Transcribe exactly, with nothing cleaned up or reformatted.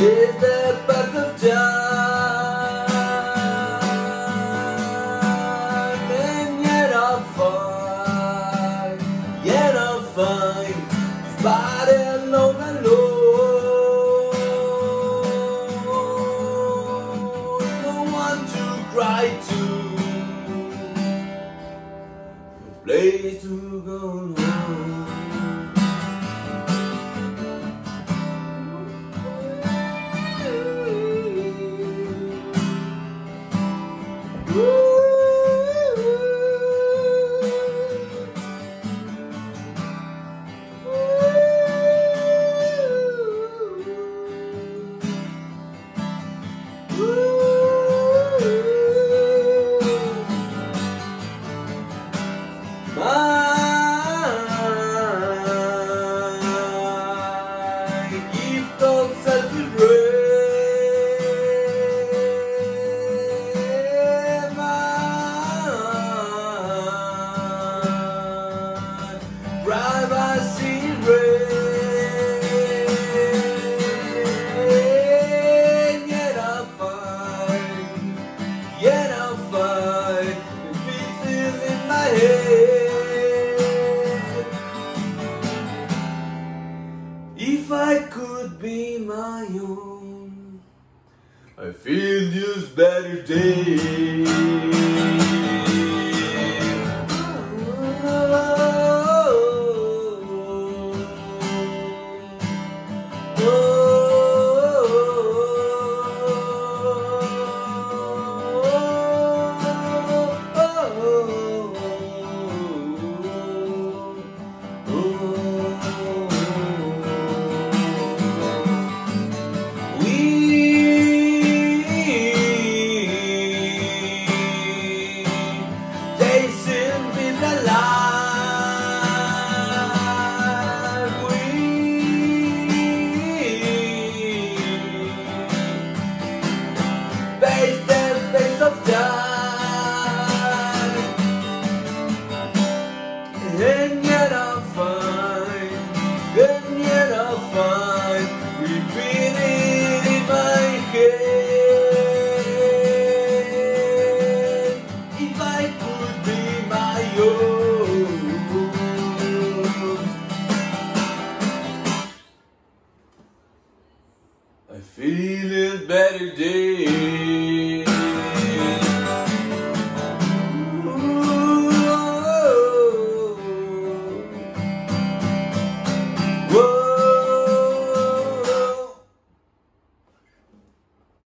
is the path of time, and yet I'll find, yet I'll find this body alone, alone, no one to cry to, no place to go home. If I could be my own, I feel this better day. Face the face of time, and yet I'll find, and yet I'll find, repeating in my head, if I could be my own.